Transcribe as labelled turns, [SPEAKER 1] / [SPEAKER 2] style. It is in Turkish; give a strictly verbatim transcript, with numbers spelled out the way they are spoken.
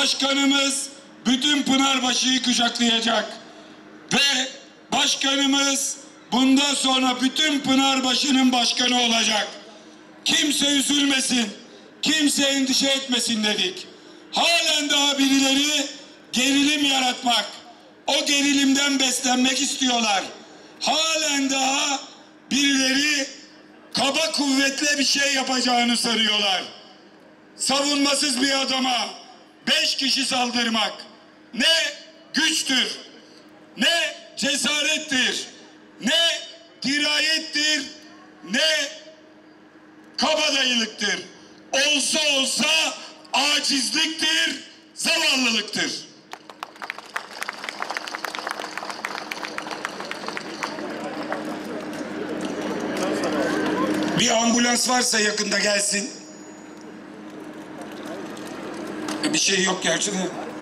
[SPEAKER 1] başkanımız bütün Pınarbaşı'yı kucaklayacak ve başkanımız bundan sonra bütün Pınarbaşı'nın başkanı olacak. Kimse üzülmesin, kimse endişe etmesin dedik. Halen daha birileri gerilim yaratmak, o gerilimden beslenmek istiyorlar. Halen daha birileri kaba kuvvetle bir şey yapacağını sanıyorlar. Savunmasız bir adama beş kişi saldırmak ne güçtür, ne cesarettir, ne dirayettir, ne kabadayılıktır. Olsa olsa acizliktir, zavallılıktır. Bir ambulans varsa yakında gelsin. Bir şey yok gerçi de.